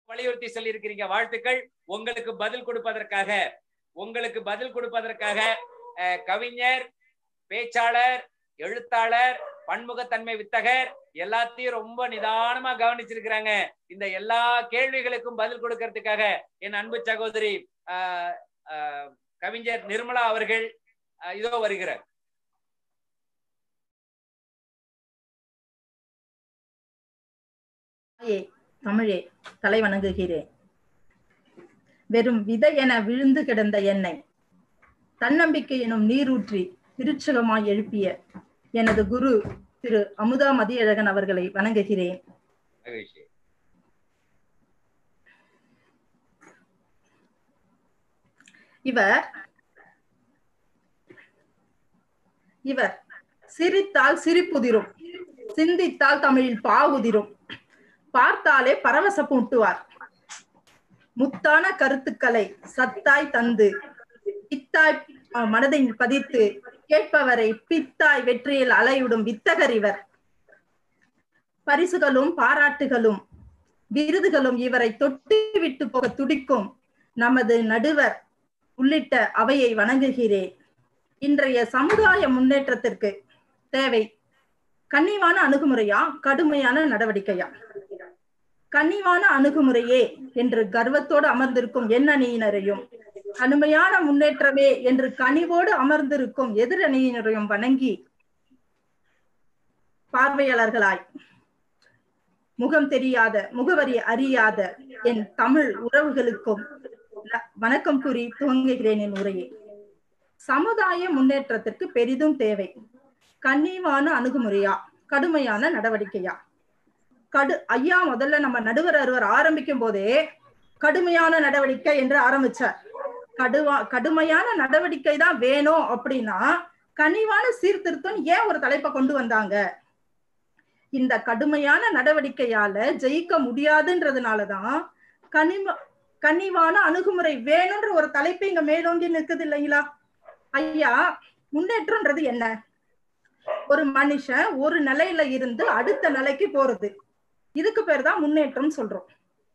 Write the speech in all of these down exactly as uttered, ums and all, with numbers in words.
வலியுறுத்தி சொல்லி இருக்கிறீங்க. வாழ்த்துக்கள். உங்களுக்கு பதில் கொடுப்பதற்காக உங்களுக்கு பதில் கொடுப்பதற்காக கவிஞர், பேச்சாளர், எழுத்தாளர், பன்முகத்தன்மை வித்தகர் எல்லாத்தையும் ரொம்ப நிதானமா கவனிச்சிருக்கிறாங்க. இந்த எல்லா கேள்விகளுக்கும் பதில் கொடுக்கறதுக்காக என் அன்பு சகோதரி கவிஞர் நிர்மலா அவர்கள் இதோ வருகிறார். தமிழே, தலை வணங்குகிறேன். வெறும் விதை என விழுந்து கிடந்த என்னை தன்னம்பிக்கை எனும் நீரூற்றி திருச்சகமாய் எழுப்பிய எனது குரு திரு அமுதா மதியழகன் அவர்களை வணங்குகிறேன். இவர் இவர் சிரித்தால் சிரிப்புதிரும், சிந்தித்தால் தமிழில் பாவுதிரும், பார்த்தாலே பரவசப்பூட்டுவார். முத்தான கருத்துக்களை சத்தாய் தந்து பித்தாய் மனதை பதித்து கேட்பவரை பித்தாய் வெற்றியில் அலையுடும் வித்தகர் இவர். பரிசுகளும் பாராட்டுகளும் விருதுகளும் இவரை தொட்டு விட்டு போக துடிக்கும் நமது நடுவர் உள்ளிட்ட அவையை வணங்குகிறேன். இன்றைய சமுதாய முன்னேற்றத்திற்கு தேவை கனிவான அணுகுமுறையா, கடுமையான நடவடிக்கையா? கனிவான அணுகுமுறையே என்று கர்வத்தோடு அமர்ந்திருக்கும் எண்ணணியினரையும், கடுமையான முன்னேற்றமே என்று கனிவோடு அமர்ந்திருக்கும் எதிரணியினரையும் வணங்கி, பார்வையாளர்களாய் முகம் தெரியாத, முகவரி அறியாத என் தமிழ் உறவுகளுக்கும் வணக்கம் கூறி துவங்குகிறேன் என் உரையை. சமுதாய முன்னேற்றத்திற்கு பெரிதும் தேவை கனிவான அணுகுமுறையா, கடுமையான நடவடிக்கையா? கடு ஐயா முதல்ல நம்ம நடுவர் அறுவர் ஆரம்பிக்கும் போதே கடுமையான நடவடிக்கை என்று ஆரம்பிச்சார். கடுவா கடுமையான நடவடிக்கை தான் வேணும் அப்படின்னா கனிவான சீர்திருத்தம் ஏன் ஒரு தலைப்பை கொண்டு வந்தாங்க? இந்த கடுமையான நடவடிக்கையால ஜெயிக்க முடியாதுன்றதுனாலதான் கனிம கனிவான அணுகுமுறை வேணும்ன்ற ஒரு தலைப்பு இங்க மேலோங்கி நிற்குது இல்லைங்களா? ஐயா, முன்னேற்றம்ன்றது என்ன? ஒரு மனுஷன் ஒரு நிலையில இருந்து அடுத்த நிலைக்கு போறது, இதுக்கு பேர் தான் முன்னேற்றம் சொல்றோம்.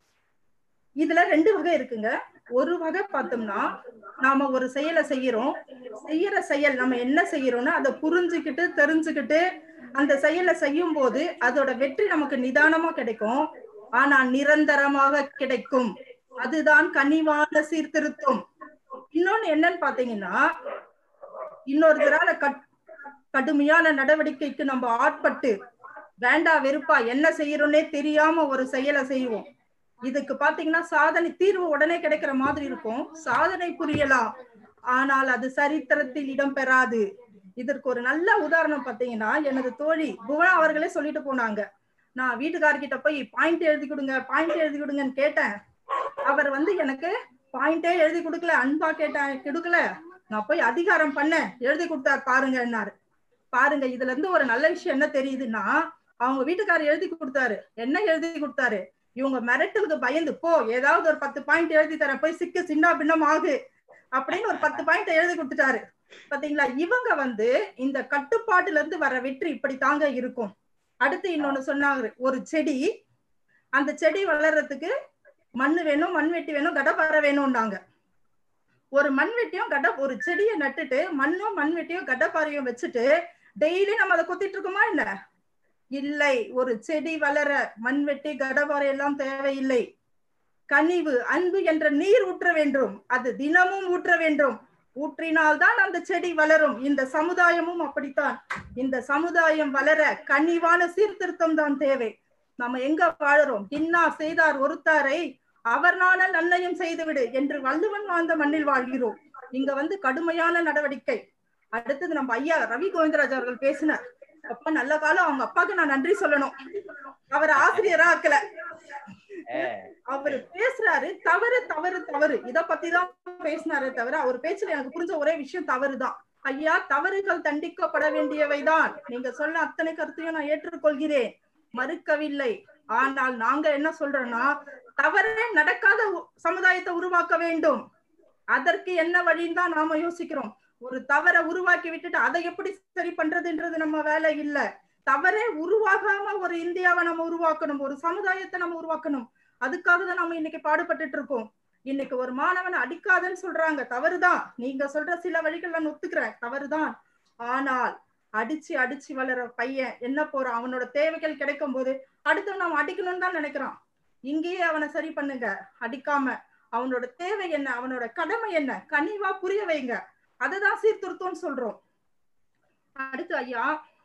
இதுல ரெண்டு வகை இருக்குங்க. ஒரு வகை பார்த்தோம்னா, நாம ஒரு செயலை செய்யறோம், செய்யற செயல் நம்ம என்ன செய்யறோம்னு அதை புரிஞ்சுக்கிட்டு தெரிஞ்சுக்கிட்டு அந்த செயலை செய்யும் போது அதோட வெற்றி நமக்கு நிதானமா கிடைக்கும், ஆனா நிரந்தரமாக கிடைக்கும். அதுதான் கனிவான சீர்திருத்தம். இன்னொன்னு என்னன்னு பாத்தீங்கன்னா, இன்னொருத்தரால கடுமையான நடவடிக்கைக்கு நம்ம ஆட்பட்டு வேண்டா வெறுப்பா என்ன செய்யறோன்னே தெரியாம ஒரு செயலை செய்வோம். இதுக்கு பாத்தீங்கன்னா சாதனை தீர்வு உடனே கிடைக்கிற மாதிரி இருக்கும், சாதனை புரியலாம், ஆனால் அது சரித்திரத்தில் இடம் பெறாது. இதற்கு ஒரு நல்ல உதாரணம் பாத்தீங்கன்னா, எனது தோழி புவனா அவர்களே சொல்லிட்டு போனாங்க. நான் வீட்டுக்காரர்கிட்ட போய் பாயிண்ட் எழுதி கொடுங்க பாயிண்ட் எழுதி கொடுங்கன்னு கேட்டேன். அவர் வந்து எனக்கு பாயிண்டே எழுதி கொடுக்கல, அன்பா கேட்டேன் கொடுக்கல, நான் போய் அதிகாரம் பண்ணேன், எழுதி கொடுத்தாரு பாருங்கன்னாரு. பாருங்க, இதுல இருந்து ஒரு நல்ல விஷயம் என்ன தெரியுதுன்னா, அவங்க வீட்டுக்காரர் எழுதி கொடுத்தாரு. என்ன எழுதி கொடுத்தாரு? இவங்க மிரட்டலுக்கு பயந்து போ, ஏதாவது ஒரு பத்து பாயிண்ட் எழுதி தரேன், போய் சிக்க சின்ன பின்னம் ஆகு அப்படின்னு ஒரு பத்து பாயிண்ட் எழுதி கொடுத்துட்டாரு. பாத்தீங்களா? இவங்க வந்து இந்த கட்டுப்பாட்டுல இருந்து வர வெற்றி இப்படி தாங்க இருக்கும். அடுத்து இன்னொன்னு சொன்னாங்க, ஒரு செடி, அந்த செடி வளர்றதுக்கு மண்ணு வேணும், மண்வெட்டி வேணும், கடப்பாறை வேணும்னாங்க. ஒரு மண்வெட்டியும் கட ஒரு செடியை நட்டுட்டு மண்ணும் மண்வெட்டியும் கடப்பாறையும் வச்சுட்டு டெய்லி நம்ம அதை கொத்திட்டு இருக்கோமா என்ன? இல்லை. ஒரு செடி வளர மண்வெட்டி கடப்பாறை எல்லாம் தேவையில்லை. கனிவு, அன்பு என்ற நீர் ஊற்ற வேண்டும், அது தினமும் ஊற்ற வேண்டும். ஊற்றினால்தான் அந்த செடி வளரும். இந்த சமுதாயமும் அப்படித்தான். இந்த சமுதாயம் வளர கனிவான சீர்திருத்தம் தான் தேவை. நம்ம எங்க வாழறோம்? இன்னார் செய்தார் ஒருத்தாரை அவர் நாணல் நன்மையும் செய்துவிடு என்று வள்ளுவன் வாழ்ந்த மண்ணில் வாழ்கிறோம். இங்க வந்து கடுமையான நடவடிக்கை. அடுத்தது நம்ம ஐயா ரவி கோவிந்தராஜ் அவர்கள் பேசினார். அப்பா நல்ல காலம், அவங்க அப்பாவுக்கு நான் நன்றி சொல்லணும், அவர் ஆசிரியரா ஆக்கல. அவரு பேசுறாரு, தவறு தவறு தவறு இத பத்திதான் பேசினாரே தவிர அவர் பேச்சுல எனக்கு புரிஞ்ச ஒரே விஷயம் தவறுதான். ஐயா, தவறுகள் தண்டிக்கப்பட வேண்டியவைதான். நீங்க சொல்ல அத்தனை கருத்தையும் நான் ஏற்றுக்கொள்கிறேன், மறுக்கவில்லை. ஆனால் நாங்க என்ன சொல்றோம்னா, தவறே நடக்காத சமுதாயத்தை உருவாக்க வேண்டும். அதற்கு என்ன வழின்னு தான் நாம யோசிக்கிறோம். ஒரு தவறை உருவாக்கி விட்டுட்டு அதை எப்படி சரி பண்றதுன்றது நம்ம வேலை இல்ல. தவறே உருவாகாம ஒரு இந்தியாவை நம்ம உருவாக்கணும், ஒரு சமுதாயத்தை நம்ம உருவாக்கணும். அதுக்காக தான் நம்ம இன்னைக்கு பாடுபட்டுட்டு இருக்கோம். இன்னைக்கு ஒரு மாணவனை அடிக்காதன்னு சொல்றாங்க, தவறுதான். நீங்க சொல்ற சில வழிகள் நான் ஒத்துக்கிறேன், தவறுதான். ஆனால் அடிச்சு அடிச்சு வளர பையன் என்ன போறான், அவனோட தேவைகள் கிடைக்கும் போது அடுத்து நம்ம அடிக்கணும்னு தான் நினைக்கிறான். இங்கேயே அவனை சரி பண்ணுங்க, அடிக்காம அவனோட தேவை என்ன, அவனோட கடமை என்ன, கனிவா புரிய வைங்க. அதுதான் சீர்திருத்தம்னு சொல்றோம். அடுத்து ஐயா,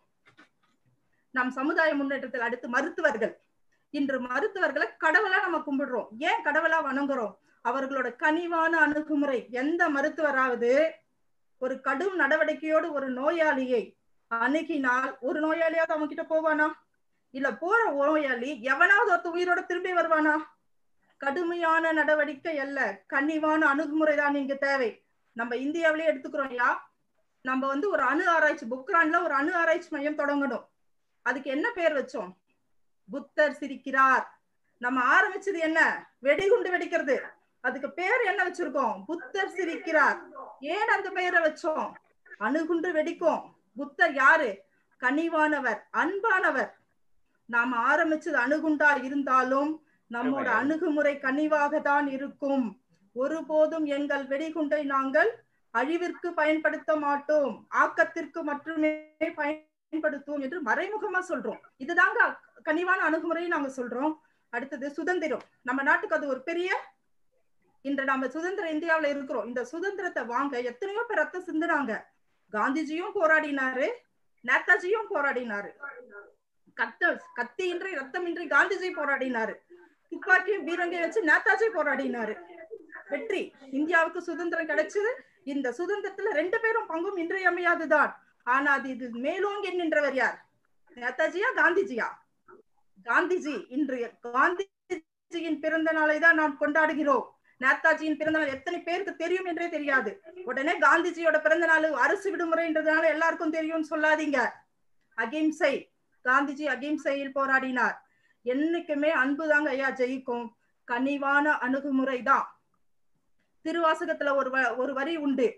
நம் சமுதாய முன்னேற்றத்தில் அடுத்து மருத்துவர்கள். இன்று மருத்துவர்களை கடவுளா நம்ம கும்பிடுறோம். ஏன் கடவுளா வணங்குறோம்? அவர்களோட கனிவான அணுகுமுறை. எந்த மருத்துவராவது ஒரு கடும் நடவடிக்கையோடு ஒரு நோயாளியை அணுகினால் ஒரு நோயாளியாவது அவங்க கிட்ட போவானா? இல்ல போற நோயாளி எவனாவது ஒருத்த உயிரோட திரும்பி வருவானா? கடுமையான நடவடிக்கை அல்ல, கனிவான அணுகுமுறை தான் இங்க தேவை. நம்ம இந்தியாவிலேயே எடுத்துக்கிறோம் ஐயா, நம்ம வந்து ஒரு அணு ஆராய்ச்சி பொக்ரான்ல ஒரு அணு ஆராய்ச்சி மையம் தொடங்கணும். அதுக்கு என்ன பேர் வச்சோம்? புத்தர் சிரிக்கிறார். நம்ம ஆரம்பிச்சது என்ன? வெடிகுண்டு வெடிக்கிறது. அதுக்கு பேர் என்ன வச்சிருக்கோம்? புத்தர் சிரிக்கிறார். ஏன் அந்த பெயரை வச்சோம்? அணுகுண்டு வெடிக்கும். புத்தர் யாரு? கனிவானவர், அன்பானவர். நாம ஆரம்பிச்சது அணுகுண்டா இருந்தாலும் நம்மோட அணுகுமுறை கனிவாக தான் இருக்கும். ஒருபோதும் எங்கள் வெடிகுண்டை நாங்கள் அழிவிற்கு பயன்படுத்த மாட்டோம், ஆக்கத்திற்கு மட்டுமே பயன்படுத்துவோம் என்று மறைமுகமா சொல்றோம். இதுதாங்க கனிவான அணுகுமுறையை நாங்க சொல்றோம். அடுத்தது சுதந்திரம். நம்ம நாட்டுக்கு அது ஒரு பெரிய, இன்று நம்ம சுதந்திர இந்தியாவில இருக்கிறோம். இந்த சுதந்திரத்தை வாங்க எத்தனையோ பேர் ரத்தம் சிந்துனாங்க. காந்திஜியும் போராடினாரு, நேதாஜியும் போராடினாரு. கத்த கத்தியின்றி ரத்தமின்றி காந்திஜி போராடினாரு. துப்பாக்கியும் பீரங்கை வச்சு நேதாஜி போராடினாரு. வெற்றி, இந்தியாவுக்கு சுதந்திரம் கிடைச்சது. இந்த சுதந்திரத்துல ரெண்டு பேரும் பங்கும் இன்றியமையாதுதான். ஆனா அது இது மேலோங்கி நின்றவர் யார்? நேதாஜியா காந்திஜியா? காந்திஜி. இன்று காந்திஜியின் பிறந்த நாளை தான் நாம் கொண்டாடுகிறோம். நேதாஜியின் பிறந்த நாள் எத்தனை பேருக்கு தெரியும் என்றே தெரியாது. உடனே காந்திஜியோட பிறந்த நாள் அரசு விடுமுறைன்றதுனால எல்லாருக்கும் தெரியும்னு சொல்லாதீங்க. அகிம்சை, காந்திஜி அகிம்சையில் போராடினார். என்னைக்குமே அன்புதாங்க ஐயா ஜெயிக்கும். கனிவான அணுகுமுறை தான். திருவாசகத்துல ஒரு ஒரு வரி உண்டு,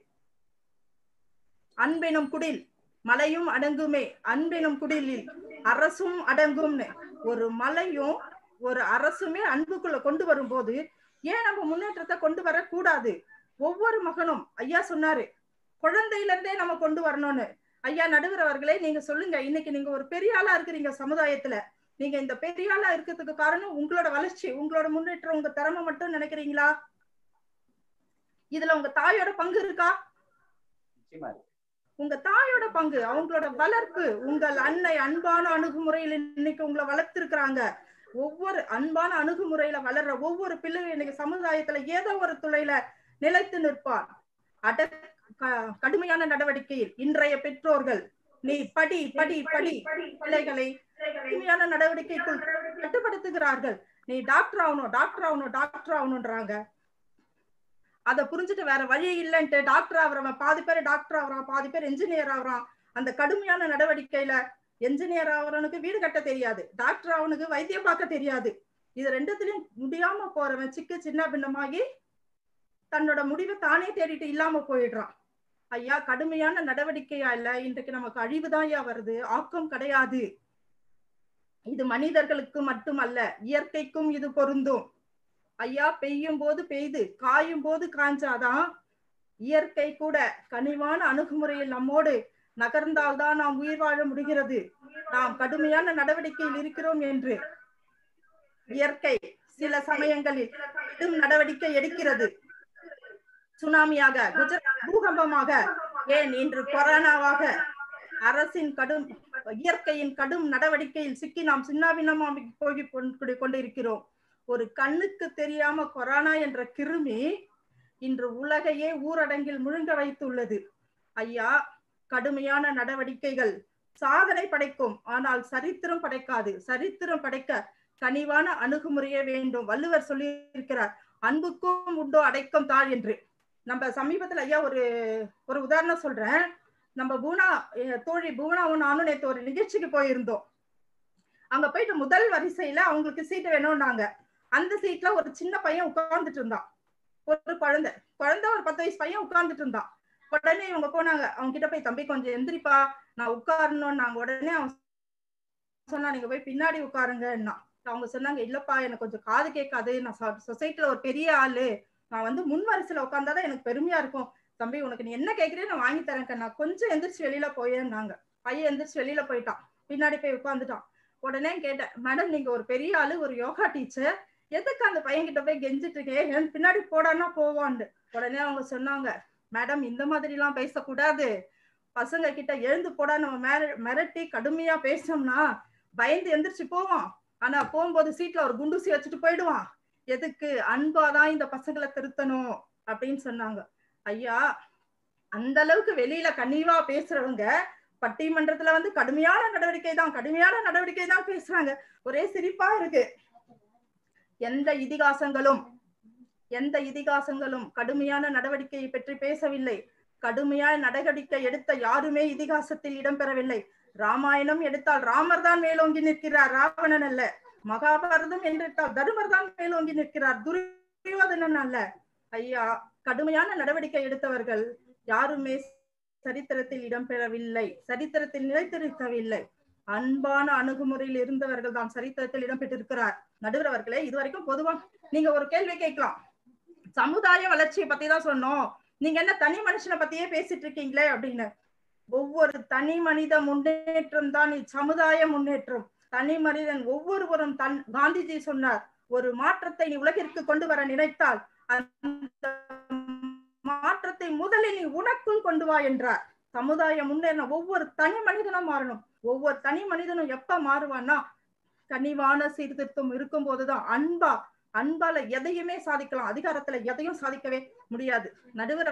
அன்பெனும் குடில் மலையும் அடங்குமே, அன்பெனும் குடிலில் அரசும் அடங்கும்னு. ஒரு மலையும் ஒரு அரசுமே அன்புக்குள்ள கொண்டு வரும்போது ஏன் நம்ம முன்னேற்றத்தை கொண்டு வரக்கூடாது? ஒவ்வொரு மகனும், ஐயா சொன்னாரு குழந்தையில இருந்தே நம்ம கொண்டு வரணும்னு. ஐயா நடுவர் அவர்களே, நீங்க சொல்லுங்க, இன்னைக்கு நீங்க ஒரு பெரிய ஆளா இருக்கிறீங்க சமுதாயத்துல. நீங்க இந்த பெரிய ஆளா இருக்கிறதுக்கு காரணம் உங்களோட வளர்ச்சி, உங்களோட முன்னேற்றம், உங்க திறமை மட்டும் நினைக்கிறீங்களா? இதுல உங்க தாயோட பங்கு இருக்கா? உங்க தாயோட பங்கு, அவங்களோட வளர்ப்பு, உங்கள் அன்னை அன்பான அணுகுமுறையில் இன்னைக்கு உங்களை வளர்த்திருக்கிறாங்க. ஒவ்வொரு அன்பான அணுகுமுறையில வளர்ற ஒவ்வொரு பிள்ளையும் இன்னைக்கு சமுதாயத்துல ஏதோ ஒரு துறையில நிலைத்து நிற்பான். அட கடுமையான நடவடிக்கையில் இன்றைய பெற்றோர்கள் நீ படி படி படி பிள்ளைகளை கடுமையான நடவடிக்கைக்குள் கட்டுப்படுத்துகிறார்கள். நீ டாக்டர் ஆகணும் டாக்டர் ஆகணும் டாக்டர் ஆகணும்ன்றாங்க. அதை புரிஞ்சுட்டு வேற வழி இல்லைன்ட்டு டாக்டர் ஆகுறவன் பாதி பேர் டாக்டர் ஆகுறான், பாதி பேர் என்ஜினியர் ஆகுறான். அந்த கடுமையான நடவடிக்கையில என்ஜினியர் ஆகுறவனுக்கு வீடு கட்ட தெரியாது, டாக்டர் ஆகுனுக்கு வைத்தியம் பார்க்க தெரியாது. இது ரெண்டுத்திலையும் முடியாம போறவன் சிக்க சின்ன பின்னமாகி தன்னோட முடிவை தானே தேடிட்டு இல்லாம போயிடுறான். ஐயா கடுமையான நடவடிக்கையா இல்ல, இன்றைக்கு நமக்கு அழிவுதான் ஐயா வருது, ஆக்கம் கிடையாது. இது மனிதர்களுக்கு மட்டுமல்ல, இயற்கைக்கும் இது பொருந்தும். ஐயா பெய்யும் போது பெய்து காயும் போது காய்ஞ்சாதான் இயற்கை கூட கனிவான அணுகுமுறையில் நம்மோடு நகர்ந்தால்தான் நாம் உயிர் வாழ முடிகிறது. நாம் கடுமையான நடவடிக்கையில் இருக்கிறோம் என்று இயற்கை சில சமயங்களில் கடும் நடவடிக்கை எடுக்கிறது. சுனாமியாக, குஜராத் பூகம்பமாக, ஏன் இன்று கொரோனாவாக அரசின் கடும் இயற்கையின் கடும் நடவடிக்கையில் சிக்கி நாம் சின்னாபின்னமாக போய் கொண்டிருக்கிறோம். ஒரு கண்ணுக்கு தெரியாம கொரோனா என்ற கிருமி இன்று உலகையே ஊரடங்கில் முழுங்க வைத்துள்ளது. ஐயா கடுமையான நடவடிக்கைகள் சாதனை படைக்கும், ஆனால் சரித்திரம் படைக்காது. சரித்திரம் படைக்க கனிவான அணுகுமுறையே வேண்டும். வள்ளுவர் சொல்லி இருக்கிறார், அன்புக்கும் உண்டோ அடைக்கும் தாழ் என்று. நம்ம சமீபத்துல ஐயா ஒரு ஒரு உதாரணம் சொல்றேன். நம்ம பூனா தோழி பூனாவும் நானும் நேற்று ஒரு நிகழ்ச்சிக்கு போயிருந்தோம். அங்க போயிட்டு முதல் வரிசையில அவங்களுக்கு சீட்டு வேணும்னாங்க. அந்த சீட்ல ஒரு சின்ன பையன் உட்கார்ந்துட்டு இருந்தான், ஒரு குழந்தை குழந்தை ஒரு பத்து வயசு பையன் உட்கார்ந்துட்டு இருந்தான். உடனே இவங்க போனாங்க, அவங்க கிட்ட போய், தம்பி கொஞ்சம் எந்திரிப்பா நான் உட்காரணும். நாங்க உடனே அவன் சொன்னா, நீங்க போய் பின்னாடி உட்காருங்கன்னா. அவங்க சொன்னாங்க, இல்லப்பா எனக்கு கொஞ்சம் காது கேட்காது, நான் சொசைட்டில ஒரு பெரிய ஆளு, நான் வந்து முன் வரிசையில உட்கார்ந்தாதான் எனக்கு பெருமையா இருக்கும். தம்பி உனக்கு நீ என்ன கேட்கறியோ நான் வாங்கி தரேன், நான் கொஞ்சம் எந்திரிச்சு வெளியில போயேன்னாங்க. பையன் எந்திரிச்சு வெளியில போயிட்டான், பின்னாடி போய் உட்கார்ந்துட்டான். உடனே கேட்டேன், மேடம் நீங்க ஒரு பெரிய ஆளு, ஒரு யோகா டீச்சர், எதுக்கு அந்த பையன் கிட்ட போய் கெஞ்சிட்டு இருக்கேன், பின்னாடி போடான்னா போவான்னு. உடனே அவங்க சொன்னாங்க, மேடம் இந்த மாதிரி எல்லாம் பேசக்கூடாது, பசங்க கிட்ட எழுந்து போடா நம்ம மிரட்டி கடுமையா பேசணும்னா பயந்து எந்திரிச்சு போவான், ஆனா போகும்போது சீட்ல ஒரு குண்டூசி வச்சுட்டு போயிடுவான், எதுக்கு அன்பாதான் இந்த பசங்களை திருத்தணும் அப்படின்னு சொன்னாங்க. ஐயா அந்த அளவுக்கு வெளியில கனிவா பேசுறவங்க பட்டிமன்றத்துல வந்து கடுமையான நடவடிக்கை தான் கடுமையான நடவடிக்கை தான் பேசுறாங்க. ஒரே சிரிப்பா இருக்கு. எந்த இதிகாசங்களும் எந்த இதிகாசங்களும் கடுமையான நடவடிக்கையை பற்றி பேசவில்லை. கடுமையான நடவடிக்கை எடுத்த யாருமே இதிகாசத்தில் இடம்பெறவில்லை. ராமாயணம் எடுத்தால் ராமர் தான் மேலோங்கி நிற்கிறார், ராவணன் அல்ல. மகாபாரதம் என்றால் தருமர் தான் மேலோங்கி நிற்கிறார், துரியோதனன் அல்ல. ஐயா கடுமையான நடவடிக்கை எடுத்தவர்கள் யாருமே சரித்திரத்தில் இடம்பெறவில்லை, சரித்திரத்தில் நிலைத்திருக்கவில்லை. அன்பான அணுகுமுறையில் இருந்தவர்கள் தான் சரித்திரத்தில் இடம்பெற்றிருக்கிறார். நடுவர் அவர்களே, இதுவரைக்கும் பொதுவா நீங்க ஒரு கேள்வி கேட்கலாம், சமுதாய வளர்ச்சியை பத்தி தான் சொன்னோம், நீங்க என்ன தனி மனுஷனை பத்தியே பேசிட்டு இருக்கீங்களே அப்படின்னு. ஒவ்வொரு தனி மனித முன்னேற்றம் தான் சமுதாய முன்னேற்றம். தனி மனிதன் ஒவ்வொருவரும் தன் காந்திஜி சொன்னார், ஒரு மாற்றத்தை நீ உலகிற்கு கொண்டு வர நினைத்தால் அந்த மாற்றத்தை முதலில் நீ உனக்குள் கொண்டு வா என்றார். சமுதாய முன்னேறணும், ஒவ்வொரு தனி மனிதனும் மாறணும். ஒவ்வொரு தனி மனிதனும் எப்ப மாறுவான்னா கனிவான சீர்திருத்தம் இருக்கும் போதுதான். அன்பா அன்பால எதையுமே சாதிக்கலாம், அதிகாரத்துல எதையும் சாதிக்கவே முடியாது. நடுவர்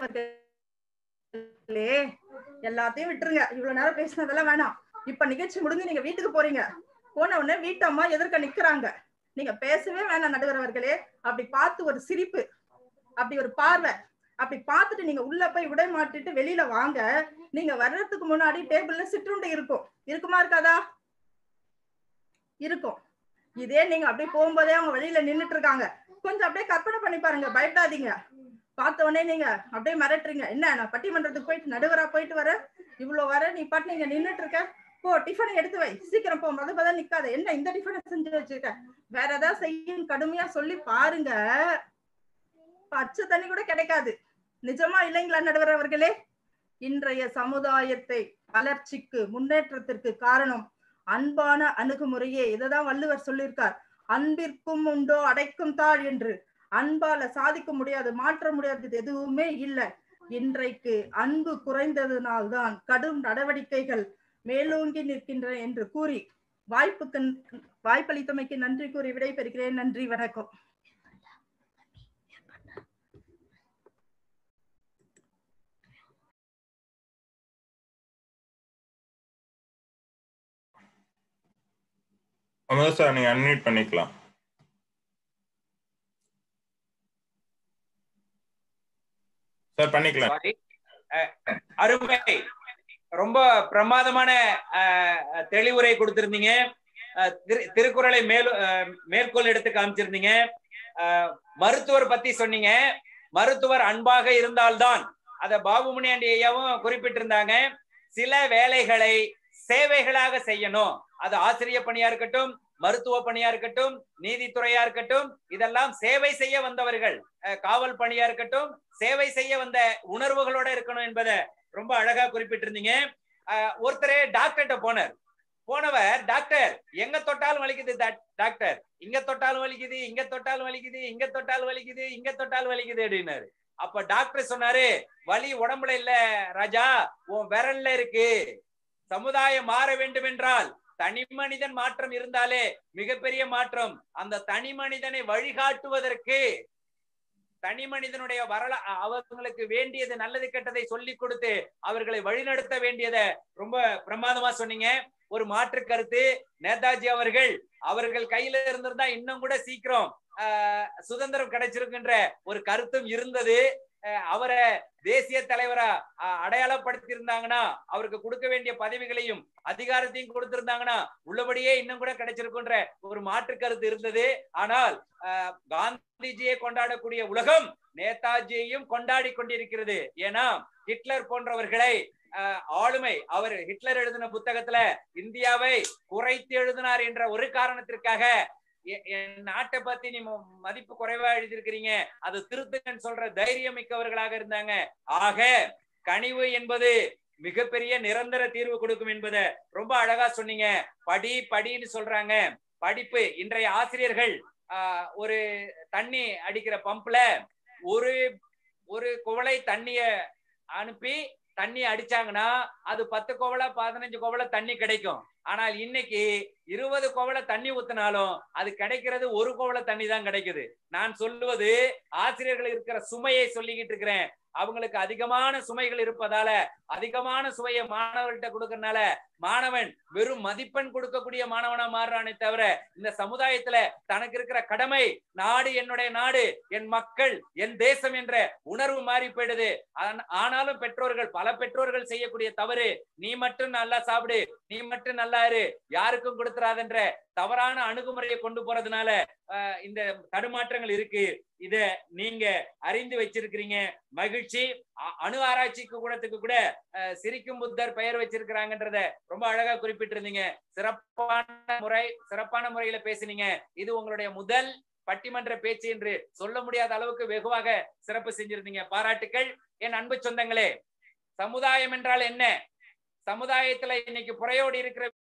அவர்களே எல்லாத்தையும் விட்டுருங்க, இவ்வளவு நேரம் பேசினதெல்லாம் வேணாம். இப்ப நிகழ்ச்சி முடிஞ்சு நீங்க வீட்டுக்கு போறீங்க, போன உடனே வீட்டம்மா எதிர்க்க நிக்கிறாங்க, நீங்க பேசவே வேணாம் நடுவர் அவர்களே. அப்படி பார்த்து ஒரு சிரிப்பு, அப்படி ஒரு பார்வை, அப்படி பார்த்துட்டு நீங்க உள்ள போய் உடை மாட்டிட்டு வெளியில வாங்க. நீங்க வர்றதுக்கு முன்னாடி டேபிள்ல சிற்றுண்டி இருக்கும், இருக்குமா இருக்காதா? இருக்கும். இதே நீங்க அப்படியே போகும்போதே அவங்க வெளியில நின்றுட்டு இருக்காங்க, கொஞ்சம் அப்படியே கற்பனை பண்ணி பாருங்க, பயப்படாதீங்க. பார்த்த உடனே நீங்க அப்படியே மிரட்டுறீங்க, என்ன நான் பட்டிமன்றத்துக்கு போயிட்டு நடுவரா போயிட்டு வர, இவ்வளவு வர நீ பாட்டு நீங்க நின்றுட்டு இருக்க, போ டிஃபனை எடுத்து வை, சீக்கிரம் போ, மத பதம் நிக்காத, என்ன இந்த டிஃபனை செஞ்சு வச்சிருக்க, வேற ஏதாவது செய்யும் கடுமையா சொல்லி பாருங்க, பச்சை தண்ணி கூட கிடைக்காது. நிஜமா இல்லைங்களா நடுவர் அவர்களே? இன்றைய சமுதாயத்தை வளர்ச்சிக்கு முன்னேற்றத்திற்கு காரணம் அன்பான அணுகுமுறையே. இததான் வள்ளுவர் சொல்லியிருக்கார், அன்பிற்கும் உண்டோ அடைக்கும் தாழ் என்று. அன்பால சாதிக்க முடியாது, மாற்ற முடியாதது எதுவுமே இல்லை. இன்றைக்கு அன்பு குறைந்ததுனால்தான் கடும் நடவடிக்கைகள் மேலோங்கி நிற்கின்றன என்று கூறி வாய்ப்புக்கு வாய்ப்பளித்தமைக்கு நன்றி கூறி விடைபெறுகிறேன். நன்றி, வணக்கம். சார் நீங்க அன்மியூட் பண்ணிக்கலாம். சார் பண்ணிக்கலாம். அருமை, ரொம்ப பிரமாதமான தெளிவுரை கொடுத்திருந்தீங்க. திருக்குறளை மேல் மேற்கோள் எடுத்து காமிச்சிருந்தீங்க. மருத்துவர் பத்தி சொன்னீங்க, மருத்துவர் அன்பாக இருந்தால்தான், அத பாபுமணி ஐயாவும் குறிப்பிட்டிருந்தாங்க, சில வேலைகளை சேவைகளாக செய்யணும். அது ஆசிரியர் பணியா இருக்கட்டும், மருத்துவ பணியா இருக்கட்டும், நீதித்துறையா இருக்கட்டும், இதெல்லாம் சேவை செய்ய வந்தவர்கள். காவல் பணியா இருக்கட்டும், சேவை செய்ய வந்த உணர்வுகளோட இருக்கணும் என்பதை ரொம்ப அழகா குறிப்பிட்டிருந்தீங்க. ஒருத்தரே டாக்டர்கிட்ட போனார். போனவர், டாக்டர் எங்க தொட்டாலும் வலிக்குது டாக்டர், இங்க தொட்டாலும் வலிக்குது, இங்க தொட்டாலும் வலிக்குது, இங்க தொட்டாலும் வலிக்குது, இங்க தொட்டாலும் வலிக்குது அப்படின்னாரு. அப்ப டாக்டர் சொன்னாரு, வலி உடம்புல இல்ல ராஜா, உன் விரல்ல இருக்கு. சமுதாயம் மாற வேண்டும் என்றால் தனி மனிதன் மாற்றம் இருந்தாலே மிகப்பெரிய மாற்றம். அந்த தனி மனிதனை வழிகாட்டுவதற்கு, தனி மனிதனுடைய வரலா அவர்களுக்கு வேண்டியது நல்லது கெட்டதை சொல்லி கொடுத்து அவர்களை வழிநடத்த வேண்டியதை ரொம்ப பிரமாதமா சொன்னீங்க. ஒரு மாற்று கருத்து, நேதாஜி அவர்கள் அவர்கள் கையில இருந்திருந்தா இன்னும் கூட சீக்கிரம் ஆஹ் சுதந்திரம் கிடைச்சிருக்குன்ற ஒரு கருத்தும் இருந்தது. அவரை தேசிய தலைவரா அடையாளப்படுத்தி இருந்தாங்கன்னா, அவருக்கு கொடுக்க வேண்டிய பதவிகளையும் அதிகாரத்தையும் கொடுத்திருந்தாங்கன்னா உள்ளபடியே இன்னும் கூட கிடைச்சிருக்குன்ற ஒரு மாற்று கருத்து இருந்தது. ஆனால் காந்திஜியை கொண்டாடக்கூடிய உலகம் நேதாஜியையும் கொண்டாடி கொண்டிருக்கிறது. ஏன்னா ஹிட்லர் போன்றவர்களை ஆளுமை, அவர் ஹிட்லர் எழுதின புத்தகத்துல இந்தியாவை குறைத்து எழுதினார் என்ற ஒரு காரணத்திற்காக என் நாட்டை பத்தி நீ மதிப்பு குறைவா எழுதியிருக்கிறீங்க, அது திருத்துங்கன்னு சொல்ற தைரியம் மிக்கவர்களாக இருந்தாங்க. ஆக கனிவு என்பது மிகப்பெரிய நிரந்தர தீர்வு கொடுக்கும் என்பதை ரொம்ப அழகா சொன்னீங்க. படி படின்னு சொல்றாங்க. படிப்பு இன்றைய ஆசிரியர்கள் ஆஹ் ஒரு தண்ணி அடிக்கிற பம்ப்ல ஒரு ஒரு குவளை தண்ணிய அனுப்பி தண்ணி அடிச்சாங்கன்னா அது பத்து கோவலை பதினஞ்சு கோவலை தண்ணி கிடைக்கும். ஆனால் இன்னைக்கு இருபது கோவலை தண்ணி ஊத்தினாலும் அது கிடைக்கிறது ஒரு கோவலை தண்ணி தான் கிடைக்குது. நான் சொல்லுவது ஆசிரியர்கள் இருக்கிற சுமையை சொல்லிக்கிட்டு இருக்கிறேன். அவங்களுக்கு அதிகமான சுமைகள் இருப்பதால அதிகமான சுமையை மாணவர்கிட்ட கொடுக்கறதுனால மாணவன் வெறும் மதிப்பெண் கொடுக்கக்கூடிய மாணவனா மாறுறானே தவிர இந்த சமுதாயத்துல தனக்கு இருக்கிற கடமை, நாடு என்னுடைய நாடு, என் மக்கள், என் தேசம் என்ற உணர்வு மாறி போயிடுது. ஆனாலும் பெற்றோர்கள் பல பெற்றோர்கள் செய்யக்கூடிய தவறு, நீ மட்டும் நல்லா சாப்பிடு, நீ மட்டும் நல்லா இரு, யாருக்கும் கொடுத்துறாதன்ற தவறான அணுகுமுறையை கொண்டு போறதுனால இந்த தடுமாற்றங்கள் இருக்கு. இத நீங்க அறிந்து வச்சிருக்கிறீங்க, மகிழ்ச்சி. அணு ஆராய்ச்சிக்கு கூடத்துக்கு கூட சிரிக்கும் புத்தர் பெயர் வச்சிருக்கிறாங்கன்றத ரொம்ப அழகா குறிப்பிட்டிருந்தீங்க. சிறப்பான முறை சிறப்பான முறையில பேசினீங்க. இது உங்களுடைய முதல் பட்டிமன்ற பேச்சு என்று சொல்ல முடியாத அளவுக்கு வெகுவாக சிறப்பு செஞ்சிருந்தீங்க. பாராட்டுக்கள். என் அன்பு சொந்தங்களே, சமுதாயம் என்றால் என்ன? சமுதாயத்துல இன்னைக்கு புறையோடி இருக்கிற